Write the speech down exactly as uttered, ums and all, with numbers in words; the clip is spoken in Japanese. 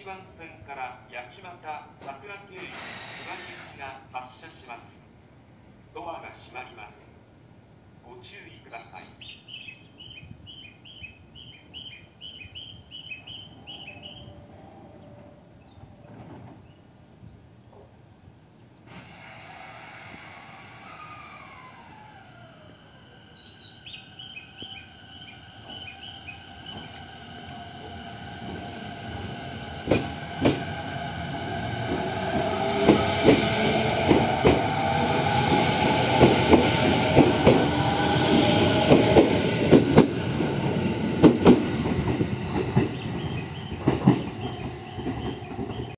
番線から八街桜経由津軽行きが発車します。ドアが閉まります。ご注意ください。